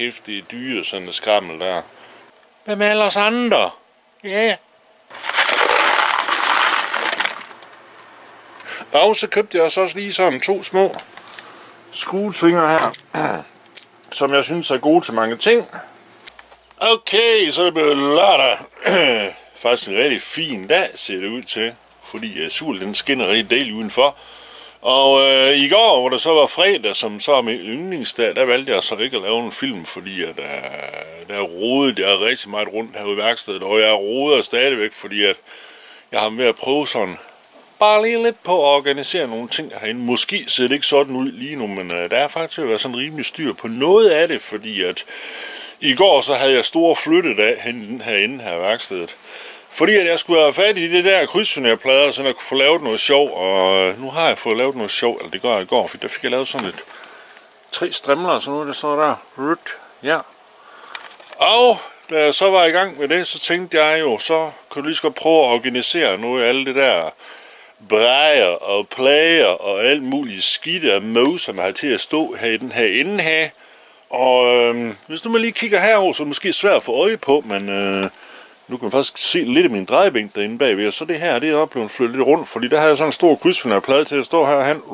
kæft, det er dyre, sådan et skrammel der. Hvad med alle os andre? Ja. Og så købte jeg også lige sådan 2 små skruetvinger her, som jeg synes er gode til mange ting. Okay, så er det blevet lørdag. Faktisk en rigtig fin dag, ser det ud til, fordi solen den skinner rigtig dejligt udenfor. Og i går, hvor der så var fredag, som så er min yndlingsdag, der valgte jeg så ikke at lave en film, fordi at der er rodet, jeg er rigtig meget rundt herude i værkstedet, og jeg roder stadigvæk, fordi at jeg har ved at prøve sådan, bare lige lidt på at organisere nogle ting herinde. Måske ser det ikke sådan ud lige nu, men der er faktisk ved at være sådan rimelig styr på noget af det, fordi at i går så havde jeg store flyttedag herinde her i værkstedet. Fordi at jeg skulle have fat i det der krydsfinerplader, så jeg kunne få lavet noget sjov, og nu har jeg fået lavet noget sjov, eller det gør jeg i går, for der fik jeg lavet sådan 3 strimler og sådan noget, der står der. Ja. Og da jeg så var i gang med det, så tænkte jeg jo, så kunne du lige så godt prøve at organisere noget af alle det der brejer og plager og alt muligt skidt og møg, som jeg har til at stå her i den her ende her. Og hvis du lige kigger herover, så er det måske svært at få øje på, men nu kan man faktisk se lidt af min drejebænk derinde bagved, og så det her, det er blevet flyttet lidt rundt, fordi der har jeg sådan en stor krydsfinerplade til at stå herhen.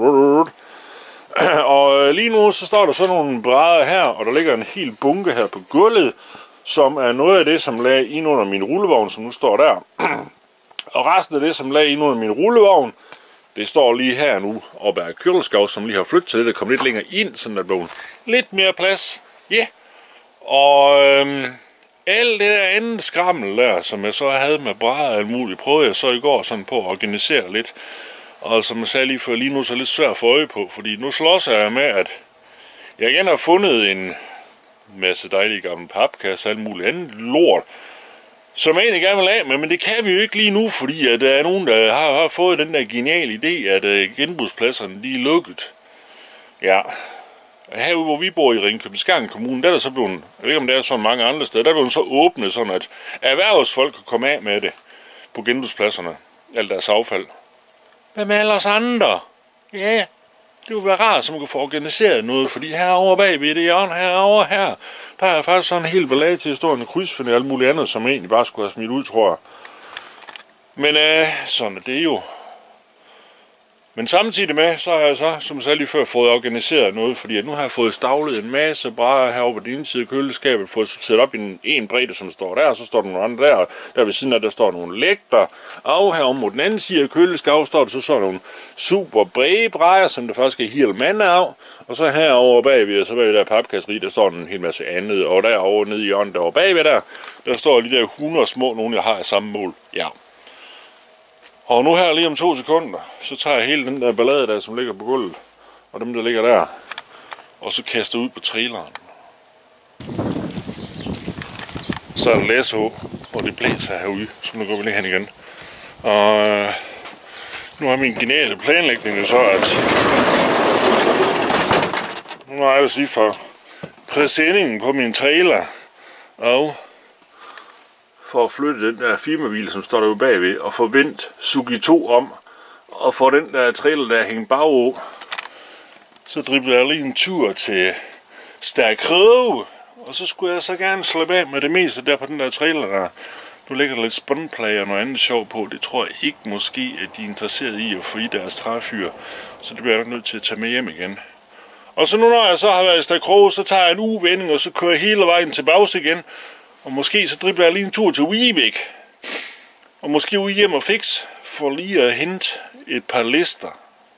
Og lige nu, så står der sådan nogle brædder her, og der ligger en hel bunke her på gulvet, som er noget af det, som lag ind under min rullevogn, som nu står der. Og resten af det, som lag ind under min rullevogn, det står lige her nu, oppe af køleskab, som lige har flyttet til det, der kommer lidt længere ind, sådan der blev lidt mere plads. Ja. Yeah. Og alt det der andet skrammel der, som jeg så havde med brædder og alt muligt, prøvede jeg så i går sådan på at organisere lidt. Og som jeg sagde lige før, lige nu så er det lidt svært at få øje på, fordi nu slås jeg med, at jeg igen har fundet en masse dejlige gamle papkasser og alt muligt andet lort, som jeg egentlig gerne vil af med, men det kan vi jo ikke lige nu, fordi at der er nogen, der har fået den der geniale idé, at genbrugspladserne de er lukket. Ja. Herude, hvor vi bor i Ringkøbing Kommune, der er der så blevet, jeg ved ikke om det er så mange andre steder, der er blevet så åbne, sådan at erhvervsfolk kan komme af med det på genbrugspladserne, alt deres affald. Hvad med alle os andre? Ja, det ville være rart, så man kan få organiseret noget, fordi herovre bagved det hjørne, herovre her, der er faktisk sådan en hel ballade til at stå en krydsfinder og alt muligt andet, som egentlig bare skulle have smidt ud, tror jeg. Men sådan er det jo. Men samtidig med, så har jeg så, som jeg sagde lige før, fået organiseret noget, fordi nu har jeg fået stavlet en masse brædder herovre på den ene side af køleskabet, fået sorteret op i en bredde, som står der, og så står der nogle andre der ved siden af, der står nogle lægter, og herovre mod den anden side af køleskabet står der så nogle super brede brædder, som der faktisk er helt mand af, og så herovre bagved, så bagved der papkasseri, der står en hel masse andet, og derovre nede i hjørnet derovre bagved der står de der 100 små, nogle jeg har af samme mål, ja. Og nu her lige om 2 sekunder, så tager jeg hele den der ballade der, som ligger på gulvet, og dem der ligger der, og så kaster ud på traileren. Så er der læsehåb, hvor det blæser herude, så nu går vi lige hen igen. Og nu har min geniale planlægning jo så, at nu har jeg vil sige for præsendingen på min trailer, og for at flytte den der firmabil, som står derude bagved, og få vendt Sugi 2 om, og få den der trailer der hængt bagå, så dribler jeg lige en tur til Stærkrøve, og så skulle jeg så gerne slippe af med det meste der på den der trailer der. Nu ligger der lidt spåndplager og noget andet sjov på, det tror jeg ikke måske, at de er interesseret i at få i deres træfyr, så det bliver jeg nok nødt til at tage med hjem igen. Og så nu når jeg så har været i Stærkrøve, så tager jeg en uvending, og så kører jeg hele vejen tilbage igen. Og måske så dribler jeg lige en tur til Wiebæk. Og måske ude hjem og fix, for lige at hente et par lister.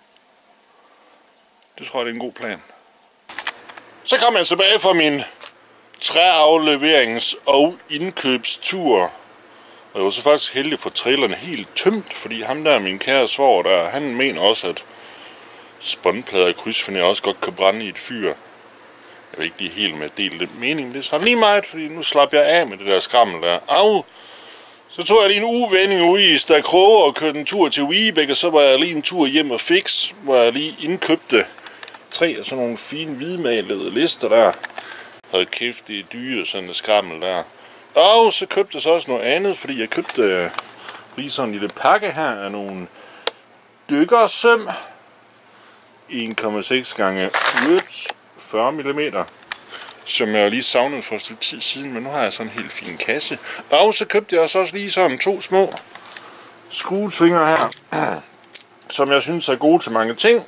Det tror jeg, det er en god plan. Så kommer jeg tilbage fra min træafleverings- og indkøbstur. Og jeg var så faktisk heldig at få trailerne helt tømt, fordi ham der, min kære svoger der, han mener også, at spåndplader og krydsfinder også godt kan brænde i et fyr. Jeg ved ikke lige helt med at dele den mening, det er sådan lige meget, fordi nu slap jeg af med det der skrammel der. Au! Så tog jeg lige en ugevending ude i Stærkrøve og kørte en tur til Wiebæk, og så var jeg lige en tur hjem og fix, hvor jeg lige indkøbte 3 af sådan nogle fine hvidmalede lister der. Hold kæft, det er dyre, sådan et skrammel der. Og så købte jeg så også noget andet, fordi jeg købte lige sådan en lille pakke her af nogle dykkersøm. 1,6 gange 40 mm. som jeg lige savnede for et stykke tid siden, men nu har jeg sådan en helt fin kasse. Og så købte jeg også lige sådan 2 små skruetvinger her, som jeg synes er gode til mange ting.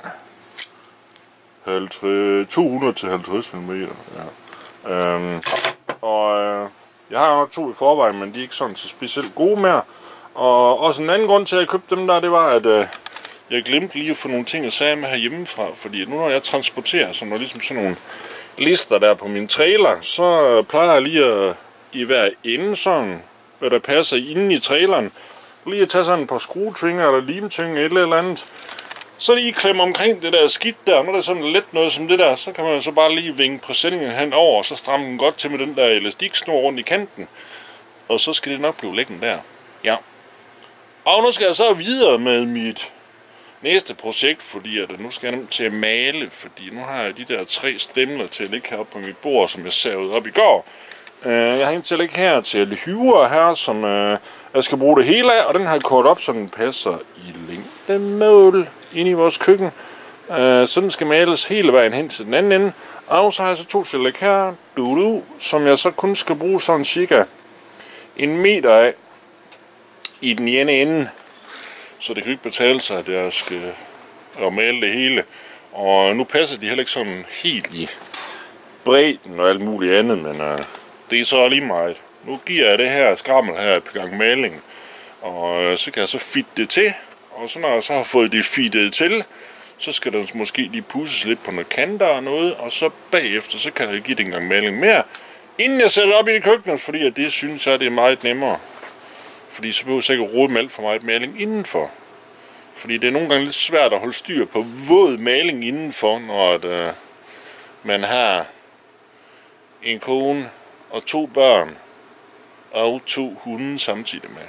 200 til 50 mm. Ja. Jeg har nok 2 i forvejen, men de er ikke sådan så specielt gode mere. Og også en anden grund til at jeg købte dem der, det var at jeg glemte lige at få nogle ting og sager med herhjemmefra, fordi nu når jeg transporterer sådan, ligesom sådan nogle lister der på min trailer, så plejer jeg lige at i hver ende sådan, hvad der passer inde i traileren, lige at tage sådan et par skruetvinger eller limtvinger eller andet, så lige klemme omkring det der skidt der. Når det er sådan let noget som det der, så kan man så bare lige vinge præsendingen hen over, og så stramme den godt til med den der elastiksnor rundt i kanten, og så skal det nok blive liggende der. Ja. Og nu skal jeg så videre med mit næste projekt, fordi at nu skal jeg nemt til at male, fordi nu har jeg de der 3 strimler til at ligge heroppe på mit bord, som jeg savede op i går. Jeg har en til at ligge her til hyver her, som jeg skal bruge det hele af, og den har jeg kort op, så den passer i længdemål ind i vores køkken. Så den skal males hele vejen hen til den anden ende. Og så har jeg så 2 til at ligge her, som jeg så kun skal bruge sådan cirka 1 meter af i den ene ende. Så det kan ikke betale sig, at jeg skal male det hele. Og nu passer de heller ikke sådan helt i bredden og alt muligt andet, men det er så lige meget. Nu giver jeg det her skrammel her et par gange maling, og så kan jeg så fitte det til. Og så når jeg så har fået det fittet til, så skal der måske lige pudses lidt på nogle kanter og noget, og så bagefter så kan jeg give det en gang maling mere, inden jeg sætter op i køkkenet, fordi at det synes jeg det er meget nemmere. Fordi så behøver jeg ikke rode med alt for meget maling indenfor. Fordi det er nogle gange lidt svært at holde styr på våd maling indenfor, når man har en kone og 2 børn og 2 hunde samtidig med.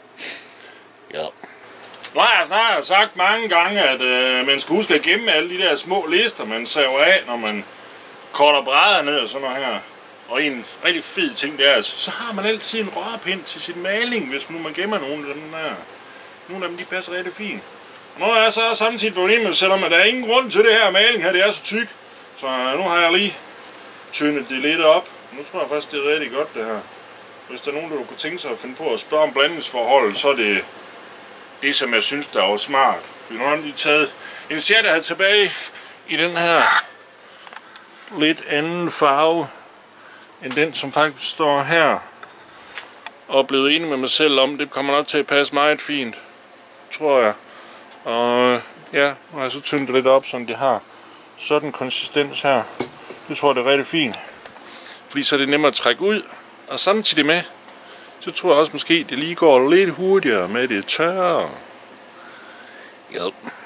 Ja. Nu har jeg snart sagt mange gange, at man skal huske at gemme alle de der små lister, man saver af, når man korter brædder ned og sådan noget her. Og en rigtig fed ting, det er, altså, så har man altid en rørpind til sin maling, hvis nu man gemmer nogle af dem der. Nogle af dem, de passer rigtig fint. Og nu er jeg så samtidig blevet enig med selvom at der er ingen grund til det her maling her, det er så tyk. Så nu har jeg lige tyndet det lidt op. Nu tror jeg faktisk, det er rigtig godt det her. Hvis der er nogen, der kunne tænke sig at finde på at spørge om blandingsforholdet, så er det som jeg synes, der er smart. Vi har lige taget en serie, der er tilbage i den her lidt anden farve end den, som faktisk står her. Og blevet enig med mig selv om, det kommer nok til at passe meget fint, tror jeg. Og ja, nu har jeg så tyndt det lidt op, så de har sådan konsistens her. Det tror jeg, det er rigtig fint. Fordi så er det nemmere at trække ud. Og samtidig med, så tror jeg også måske, det lige går lidt hurtigere med det tørre. Ja.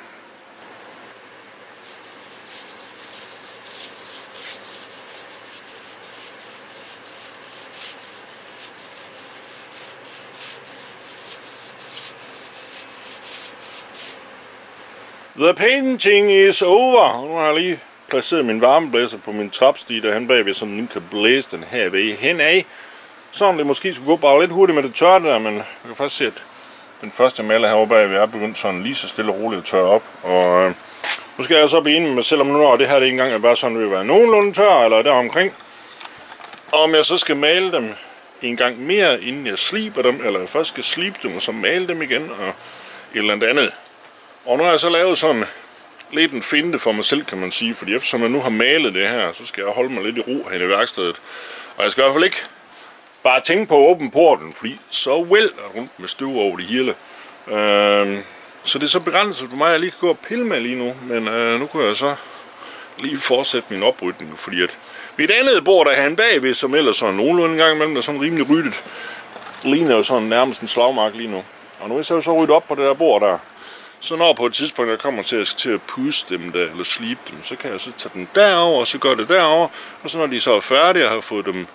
The painting is over. Nu har jeg lige placeret min varmeblæser på min trapstige derhen bagved, så den kan blæse den her ved hen af. Så om det måske skulle gå bare lidt hurtigt med det tørre der, men jeg kan faktisk se, at den første maler herovre bagved er begyndt sådan lige så stille og roligt at tørre op. Og nu skal jeg så blive enig med mig selv om nu, når det her det ikke engang er bare sådan, vil være nogenlunde tør, eller der omkring. Om jeg så skal male dem en gang mere, inden jeg sliber dem, eller jeg først skal slibe dem og så male dem igen, og et eller andet. Og nu har jeg så lavet sådan lidt en finte for mig selv, kan man sige, fordi eftersom jeg nu har malet det her, så skal jeg holde mig lidt i ro hen i værkstedet. Og jeg skal i hvert fald ikke bare tænke på at åbne porten, fordi så vælter rundt med støv over det hele. Så det er så begrænset for mig, at jeg lige kan gå og pille med lige nu, men nu kan jeg så lige fortsætte min oprydning, fordi at mit andet bord, der er han bagved, som ellers sådan nogenlunde en gang imellem, der er sådan rimelig ryddet, ligner jo sådan nærmest en slagmark lige nu. Og nu er jeg så ryddet op på det der bord der. Så når på et tidspunkt jeg kommer til at puste dem der, eller slibe dem, så kan jeg så tage dem derover, og så gør det derover, og så når de så er færdige og har fået dem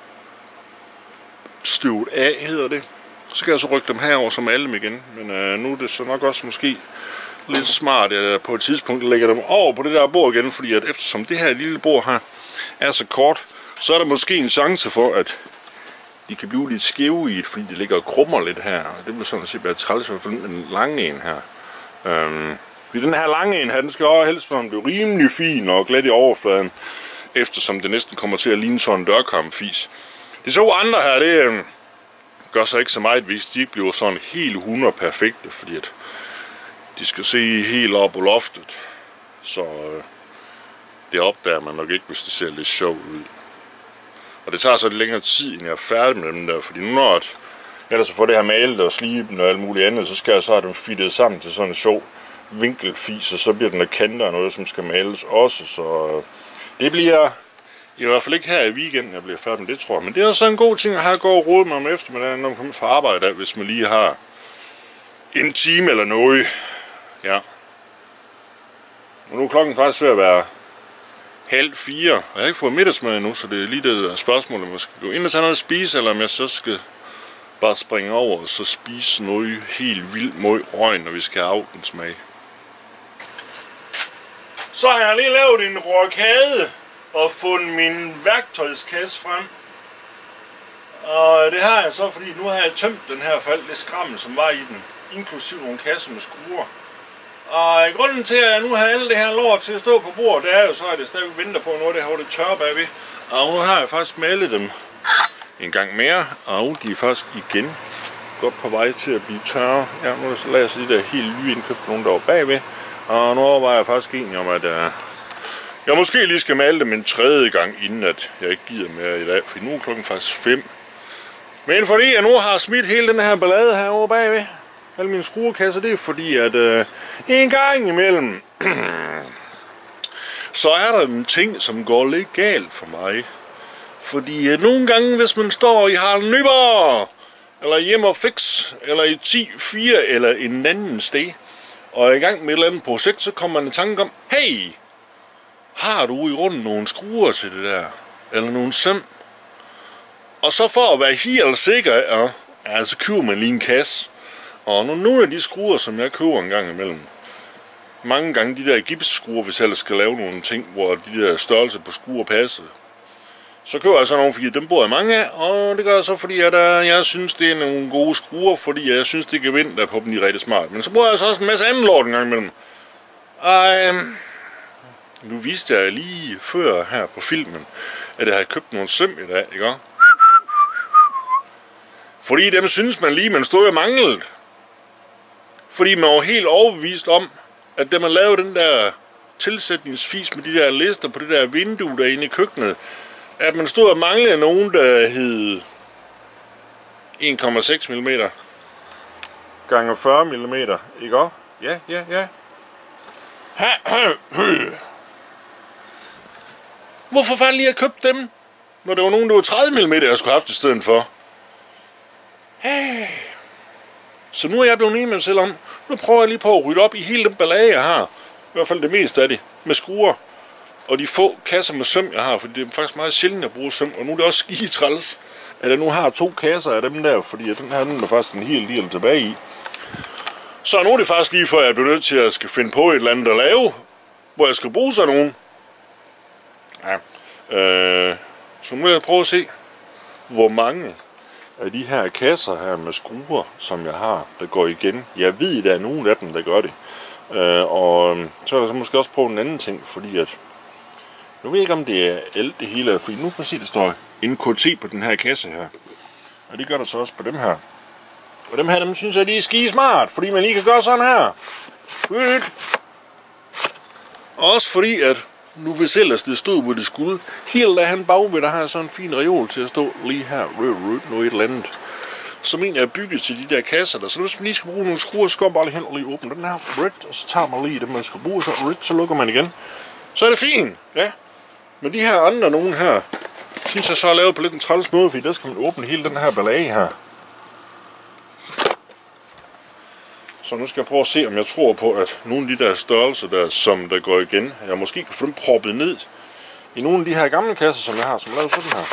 støvet af, hedder det, så kan jeg så rykke dem herover som alle dem igen. Men nu er det så nok også måske lidt smart, at jeg på et tidspunkt lægger dem over på det der bord igen, fordi at eftersom det her lille bord her er så kort, så er der måske en chance for, at de kan blive lidt skæve i det, fordi de ligger og krummer lidt her. Det bliver sådan set være træls, i hvert fald den lange en her. Fordi den her lange en her, den skal også helst blive rimelig fin og glat i overfladen. eftersom det næsten kommer til at ligne sådan en dørkarmfis. De to andre her, det gør så ikke så meget, hvis de ikke bliver sådan helt 100 perfekte, fordi at de skal se helt op på loftet. Så det opdager man nok ikke, hvis det ser lidt sjovt ud. Og det tager så lidt længere tid, end jeg er færdig med dem der, fordi nu når ellers så får det her malet og sliben og alt muligt andet, så skal jeg så have dem fittet sammen til sådan en sjov vinkelfis, og så bliver den af kanter og noget, som skal males også, så det bliver i hvert fald ikke her i weekenden, jeg bliver færdig med det, tror jeg. Men det er også en god ting at have at gå og rode mig om eftermiddagen, når man kommer fra arbejde af, hvis man lige har en time eller noget. Ja. Og nu er klokken faktisk ved at være 3:30, og jeg har ikke fået middagsmad endnu, så det er lige det der spørgsmål, om jeg skal gå ind og tage noget at spise, eller om jeg så skal bare springe over og så spise noget helt vildt mod røgen, når vi skal have aftensmag. Så har jeg lige lavet en rokade og fundet min værktøjskasse frem. Og det har jeg så, fordi nu har jeg tømt den her for alt det skrammel, som var i den, inklusiv nogle kasser med skruer. Og grunden til, at jeg nu har alle det her lort til at stå på bordet, det er jo så, at jeg stadig venter på noget, det har det tørre bagved. Og nu har jeg faktisk malet dem en gang mere, og de er faktisk igen godt på vej til at blive tørre. Ja, nu lader jeg så de der helt nye indkøbt nogen, der var bagved. Og nu overvejer jeg faktisk enig om, at jeg måske lige skal male dem en tredje gang, inden at jeg ikke gider mere i dag, for nu er klokken faktisk 5. Men fordi jeg nu har smidt hele den her ballade herovre bagved, alle mine skruekasser, det er fordi, at en gang imellem, så er der en ting, som går lidt galt for mig. Fordi nogle gange, hvis man står i Harald Nyborg, eller Hjem og Fix, eller i 10-4, eller en anden sted, og er i gang med et eller andet projekt, så kommer man i tanke om, hey, har du i grunden nogle skruer til det der? Eller nogle søm? Og så for at være helt sikker, ja, så køber man lige en kasse. Og nogle af de skruer, som jeg køber en gang imellem, mange gange de der gipsskruer, hvis jeg ellers skal lave nogle ting, hvor de der størrelser på skruer passer, så køber jeg så nogle, fordi dem bruger jeg mange af, og det gør jeg så, fordi at jeg synes, det er nogle gode skruer, fordi jeg synes, det kan vinde på dem, de er rigtig smart. Men så bruger jeg så også en masse anden lort en gang imellem. Og nu viste jeg lige før her på filmen, at jeg havde købt nogle søm i dag, ikke? Fordi dem synes man lige, man stod og manglede. Fordi man var helt overbevist om, at da man lavede den der tilsætningsfis med de der lister på det der vindue derinde i køkkenet, at man stod og manglede nogen, der hed 1,6 mm gange 40 mm, ikke også? Ja. Hvorfor fanden lige at købe dem, når der var nogen, der var 30 mm, jeg skulle have haft i stedet for? Så nu er jeg blevet enig med mig selv om, nu prøver jeg lige på at rydde op i hele den ballade, jeg har. I hvert fald det meste af det, med skruer. Og de få kasser med søm, jeg har, for det er faktisk meget sjældent at bruge søm. Og nu er det også skide træls, at jeg nu har 2 kasser af dem der, fordi den her den er faktisk en hel del tilbage i. Så nu er det faktisk lige før, jeg bliver nødt til at skal finde på et eller andet at lave, hvor jeg skal bruge sådan nogen. Ja. Så nu vil jeg prøve at se, hvor mange af de her kasser her med skruer, som jeg har, der går igen. Jeg ved, at der er nogen af dem, der gør det. Og så vil jeg så måske også prøve en anden ting, fordi at nu ved jeg ikke, om det er alt det hele, fordi nu kan man se, der står NKT på den her kasse her. Og det gør der så også på dem her. Og dem her, dem synes jeg, de er skide smart, fordi man lige kan gøre sådan her. Og også fordi, at nu hvis ellers det stod, hvor det skulle, helt af han bagved, der har sådan en fin reol til at stå lige her, noget et eller andet. Som egentlig er bygget til de der kasser der. Så hvis man lige skal bruge nogle skruer, så går man bare lige hen og lige åbne den her, og så tager man lige det, man skal bruge, så lukker man igen. Så er det fint, ja. Men de her andre nogen her, synes jeg så er lavet på lidt en træls måde, fordi der skal man åbne hele den her ballade her. Så nu skal jeg prøve at se, om jeg tror på, at nogle af de der størrelser der, som der går igen, jeg måske kan få dem proppet ned i nogle af de her gamle kasser, som jeg har, som er lavet sådan her.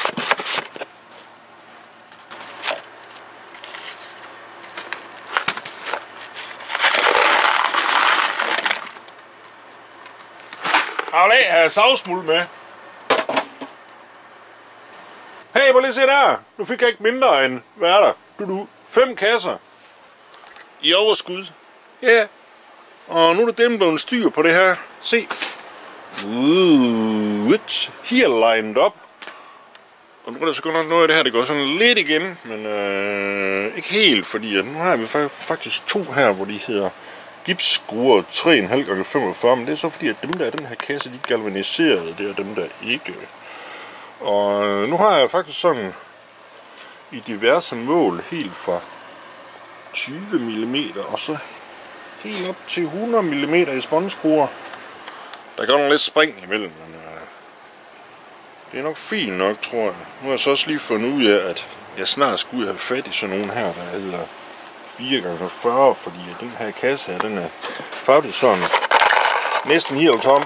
Jeg har savsmuld med. Hey, prøv lige se der. Nu fik jeg ikke mindre end, hvad er der? 5 kasser. I overskud. Ja. Yeah. Og nu er det dem, der er styr på det her. Se. rødt, helt lined op. Og nu er der så godt nok noget af det her, det går sådan lidt igen, men ikke helt, fordi at nu har vi faktisk 2 her, hvor de hedder gipsskruer 3,5x45, men det er så fordi, at dem der er den her kasse, de er galvaniserede, det er dem der ikke. Og nu har jeg faktisk sådan i diverse mål, helt fra 20 mm og så helt op til 100 mm i spåndskruer. Der går nogle lidt spring imellem, men det er nok fint nok, tror jeg. Nu har jeg så også lige fundet ud af, at jeg snart skulle have fat i sådan nogle her, der hedder 4x40, fordi den her kasse her, den er faktisk sådan næsten helt tom.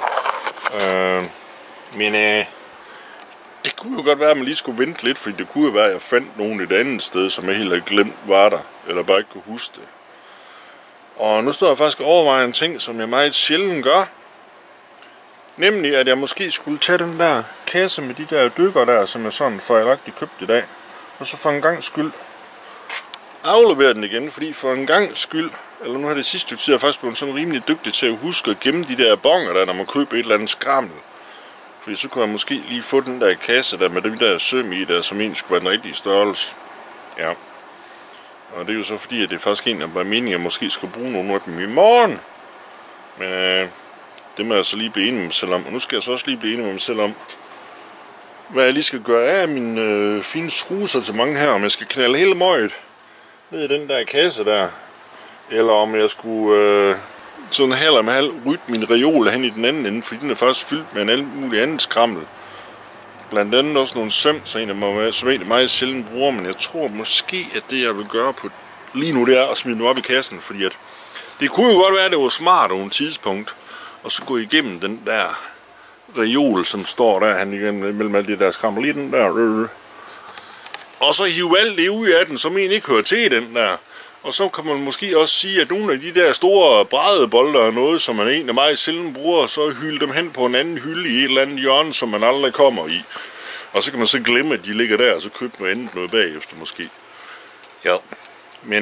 Men det kunne jo godt være, at man lige skulle vente lidt, fordi det kunne jo være, at jeg fandt nogen et andet sted, som jeg helt havde glemt var der, eller bare ikke kunne huske det. Og nu står jeg faktisk og overvejer en ting, som jeg meget sjældent gør. Nemlig, at jeg måske skulle tage den der kasse med de der dykker der, som jeg sådan fejlagtigt købte i dag. Og så for en gang skyld aflevere den igen, fordi for en gang skyld, eller nu har det sidste stykke tid, jeg faktisk blevet sådan rimelig dygtig til at huske at gemme de der bonger der, når man køber et eller andet skrammel. Fordi så kunne jeg måske lige få den der kasse der med de der søm i der, som egentlig skulle være den rigtige størrelse. Ja. Og det er jo så fordi, at det er faktisk en, der var meningen, at jeg måske skulle bruge nogle af dem i morgen. Men det må jeg så lige blive enig med mig selv om. Og nu skal jeg så også lige blive enig med mig selv om, hvad jeg lige skal gøre af mine fine struser til mange her. Om jeg skal knalde hele møget ned i den der kasse der. Eller om jeg skulle sådan halv om halv rydde min reol hen i den anden ende. Fordi den er faktisk fyldt med en alt mulig andet skrammel. Blandt andet også nogle søm, så en af mig, som egentlig meget sjældent bruger. Men jeg tror måske, at det jeg vil gøre på lige nu, det er at smide dem op i kassen. Fordi at det kunne jo godt være, at det var smart over en tidspunkt. Og så gå igennem den der reol, som står der han igennem mellem alle de der skrammel, lige den der. Og så hive alt det ud af den, som egentlig ikke hører til i den der. Og så kan man måske også sige, at nogle af de der store brædebolder er noget, som man egentlig meget sjældent bruger, så hylde dem hen på en anden hylde i et eller andet hjørne, som man aldrig kommer i. Og så kan man så glemme, at de ligger der, og så købe noget andet noget bagefter måske. Ja, men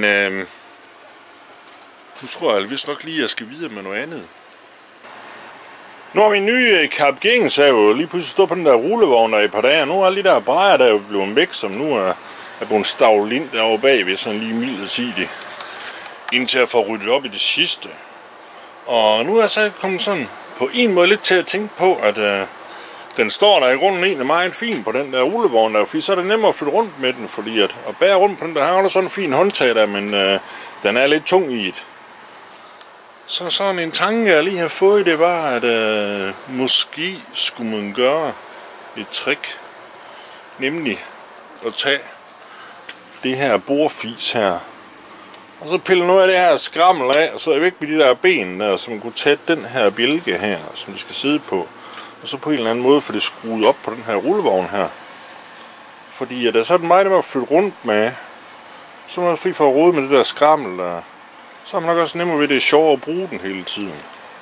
nu tror jeg vist nok lige, at jeg skal videre med noget andet. Nu har min nye Carp Gengs jo lige pludselig stået på den der rullevogn der i et par dage, og nu er alle de der brejer der jo blevet væk, som nu er blevet stavlet ind derovre bagved, sådan lige midlertidigt, indtil at få ryddet op i det sidste. Og nu er jeg så kommet sådan på en måde lidt til at tænke på, at den står der i grunden egentlig meget fint på den der rullevogn der, fordi så er det nemmere at flytte rundt med den, fordi at bære rundt på den der, her er der sådan en fin håndtag der, men den er lidt tung i det. Så sådan en tanke, jeg lige har fået, det var, at måske skulle man gøre et trick. Nemlig at tage det her bordfis her. Og så pille noget af det her skrammel af, og så er væk med de der ben der, så man kunne tage den her bjælke her, som det skal sidde på. Og så på en eller anden måde få det skruet op på den her rullevogn her. Fordi at så er den meget nemmere at flytte rundt med. Så er man fri for at rode med det der skrammel der. Så er man nok også nemmere ved, det er sjovere at bruge den hele tiden.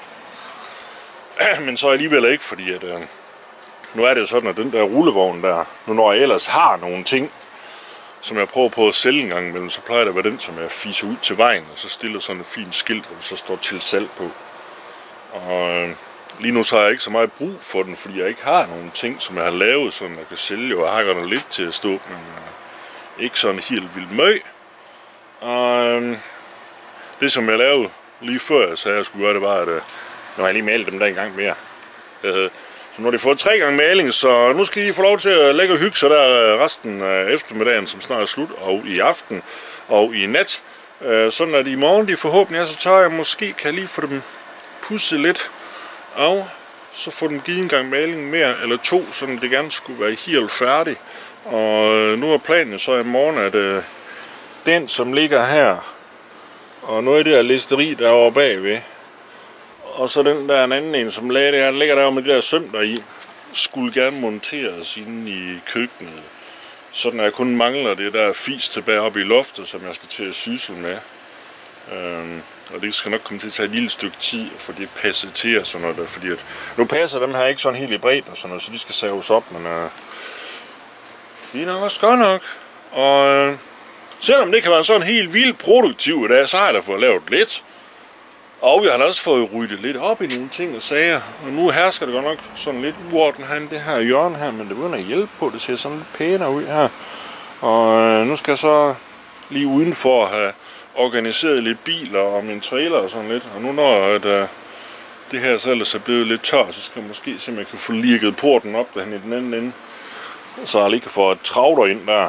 Men så alligevel ikke, fordi at nu er det jo sådan, at den der rullevogn der, nu når jeg ellers har nogle ting, som jeg prøver på at sælge en gang imellem, så plejer det at være den, som jeg fiser ud til vejen, og så stiller sådan et fint skilt, hvor det så står til salg på. Og lige nu så har jeg ikke så meget brug for den, fordi jeg ikke har nogen ting, som jeg har lavet, som jeg kan sælge, og jeg har godt lidt til at stå, men ikke sådan helt vildt møg. Og det som jeg lavede lige før jeg sagde, at jeg skulle gøre, det var, at nu har jeg lige malet dem der en gang mere. Så nu har de fået 3 gange maling, så nu skal de få lov til at lægge og hygge sig der resten af eftermiddagen, som snart er slut, og i aften og i nat. Sådan at i morgen de forhåbentlig er så tør, jeg måske kan lige få dem pudset lidt af, så få dem givet en gang maling mere eller 2, så det gerne skulle være helt færdig. Og nu er planen så i morgen, at den som ligger her, og noget af det der listeri der over bagved, og så den der en anden en, som ligger der med de der søm der i, skulle gerne monteres inde i køkkenet. Sådan at jeg kun mangler det der fis tilbage oppe i loftet, som jeg skal til at sysle med. Og det skal nok komme til at tage et lille stykke tid, for det passer til og sådan noget der, fordi at nu passer dem her ikke sådan helt i bredt og sådan noget, så de skal saves op, men det er nok også godt nok. Og selvom det kan være sådan helt vildt produktivt i dag, så har jeg da fået lavet lidt. Og vi har også fået ryddet lidt op i nogle ting og sager. Og nu hersker det godt nok sådan lidt uorden herinde, det her hjørne her, men det begynder at hjælpe på. Det ser sådan lidt pænere ud her. Og nu skal jeg så lige udenfor have organiseret lidt biler og min trailer og sådan lidt. Og nu når det her så ellers er blevet lidt tørt, så skal jeg måske se, om jeg kan få lirket porten op derhen i den anden ende. Så jeg lige kan få et travler ind der.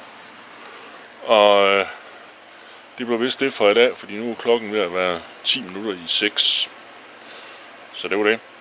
Og det bliver vist det for i dag, fordi nu er klokken ved at være 10 minutter i 6. Så det var det.